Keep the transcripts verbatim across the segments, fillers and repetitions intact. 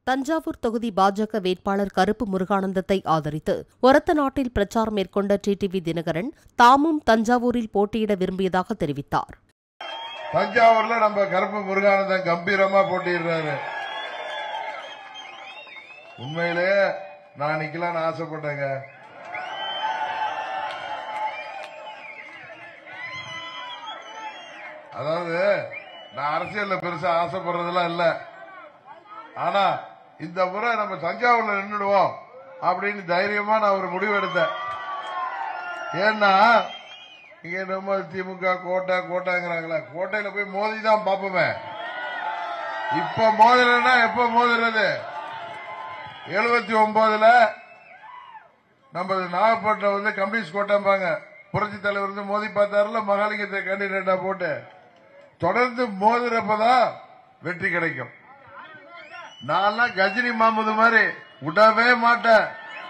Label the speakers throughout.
Speaker 1: தஞ்சாவூர் தொகுதி பாஜக வேட்பாளர் கருப்பு முருகானந்தத்தை ஆதரித்து ஒரத்தநாட்டில் பிரச்சாரம் மேற்கொண்ட டிடிவி தினகரன் தாமும் தஞ்சாவூரில் போட்டியிட விரும்பியதாக தெரிவித்தார்.
Speaker 2: தஞ்சாவூர்ல நம்ம கருப்பு முருகானந்தம் கம்பீரமா போட்டியிடுறாரு. உண்மையிலே நான் நிக்கலான்னு ஆசைப்பட்டேங்க. அதாவது நான் அரசியல்ல பெருசா ஆசைப்படுறதெல்லாம் இல்ல. ஆனா இந்த முறை நம்ம தஞ்சாவூர்ல நின்றுடுவோம் அப்படின்னு தைரியமா நான் ஒரு முடிவு எடுத்தேன். ஏன்னா இங்க நம்ம திமுக கோட்டை கோட்டைங்கிறாங்களா, கோட்டையில போய் மோதி தான் பாப்போமே. இப்ப மோதுறதுன்னா எப்ப மோதுறது? எழுபத்தி ஒன்பதுல நம்ம நாகப்பட்டினம் வந்து கம்யூனிஸ்ட் கோட்டைம்பாங்க. புரட்சி தலைவர் வந்து மோதி பார்த்தாருல, மகாலிங்கத்தை கேண்டிடேட்டா போட்டு தொடர்ந்து மோதுறப்பதான் வெற்றி கிடைக்கும். நான் கஜினி மாமுது மாதிரி விடவே மாட்டேன்.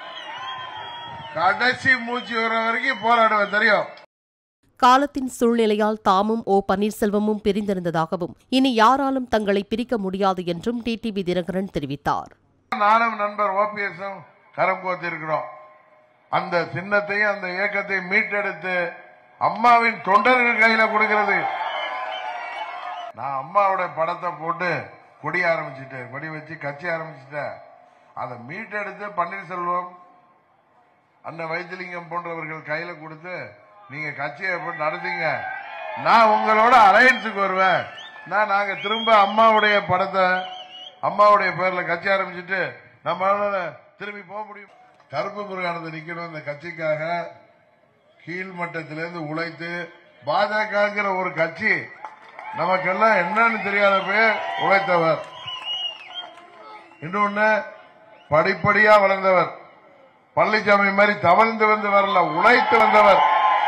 Speaker 2: கடைசி மூச்சு வர வரைக்கும் போராடுவேன். தெரியும்.
Speaker 1: காலத்தின் சூழ்நிலையால் தாமும் ஓ பன்னீர்செல்வமும் பிரிந்திருந்ததாகவும் இனி யாராலும் தங்களை பிரிக்க முடியாது என்றும் டிடிவி தினகரன் தெரிவித்தார்.
Speaker 2: நானும் நண்பர் ஓபிஎஸும் கரம் கோத்திருக்கிறோம். அந்த சின்னத்தையும் அந்த இயக்கத்தையும் மீட்டெடுத்து அம்மாவின் தொண்டர்கள் கையில கொடுக்கிறது. நான் அம்மாவோட படத்தை போட்டு கொடி ஆரம்பிச்சுட்டேன், கொடி வச்சு கட்சி ஆரம்பிச்சுட்டேன். அதை மீட்டெடுத்து பன்னீர்செல்வம் அண்ணன் வைத்திலிங்கம் போன்றவர்கள் கையில கொடுத்து நீங்க கட்சியை நடத்தீங்க, நான் உங்களோட அலையன்ஸுக்கு வருவேன். நான் நாங்க திரும்ப அம்மாவுடைய படத்தை அம்மாவுடைய பேர்ல கட்சி ஆரம்பிச்சுட்டு நம்மளால திரும்பி போக முடியும். கருப்பு முருகானந்தம் நிக்கணும் இந்த கட்சிக்காக. கீழ்மட்டத்திலிருந்து உழைத்து பாஜகங்கிற ஒரு கட்சி நமக்கெல்லாம் என்னன்னு தெரியாதப்ப உழைத்தவர். இன்னொன்னு படிப்படியா வளர்ந்தவர். பழனிசாமி மாதிரி தவழ்ந்து வந்து வரல, உழைத்து வந்தவர்.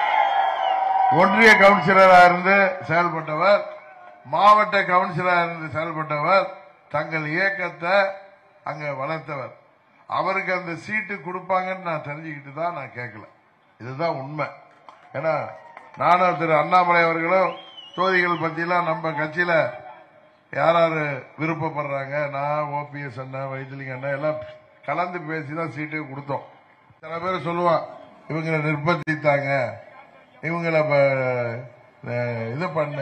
Speaker 2: ஒன்றிய கவுன்சிலராக இருந்து செயல்பட்டவர், மாவட்ட கவுன்சிலராக இருந்து செயல்பட்டவர், தங்கள் இயக்கத்தை அங்க வளர்த்தவர். அவருக்கு அந்த சீட்டு கொடுப்பாங்கன்னு நான் தெரிஞ்சுக்கிட்டு தான் நான் கேட்கல. இதுதான் உண்மை. ஏன்னா நானும் திரு அண்ணாமலை அவர்களும் தொகுதிகள் பத்தியெல்லாம் நம்ம கட்சியில யாராரு விருப்பப்படுறாங்க, நான் ஓபிஎஸ் அண்ணா வைத்திலிங்க அண்ணா எல்லாம் கலந்து பேசிதான் சீட்டு கொடுத்தோம். சில பேர் சொல்லுவான் இவங்களை நிர்பந்தித்தாங்க, இவங்களை இது பண்ண,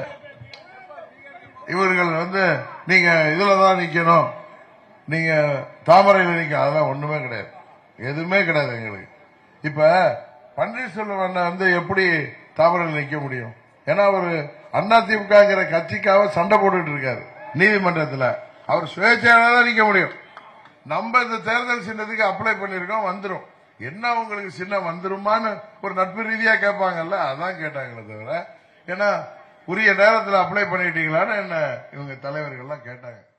Speaker 2: இவர்கள் வந்து நீங்க இதுலதான் நிக்கணும், நீங்க தாமரையில் நிக்க, அதெல்லாம் ஒண்ணுமே கிடையாது, எதுவுமே கிடையாது எங்களுக்கு. இப்ப பன்னீர்செல்வம் அண்ணன் வந்து எப்படி தாமரையில் நிக்க முடியும்? ஏன்னா ஒரு அதிமுக கட்சிக்காக சண்டை போட்டுட்டு இருக்காரு நீதிமன்றத்தில். அவர் சுயேட்சையாக தான் நிக்க முடியும். நம்ம இந்த தேர்தல் சின்னத்துக்கு அப்ளை பண்ணிருக்கோம், வந்துடும். என்ன உங்களுக்கு சின்னம் வந்துருமான்னு ஒரு நட்பு ரீதியா கேட்பாங்கல்ல, அதான் கேட்டாங்களே தவிர ஏன்னா உரிய நேரத்தில் அப்ளை பண்ணிட்டீங்களான்னு என்ன இவங்க தலைவர்கள்லாம் கேட்டாங்க.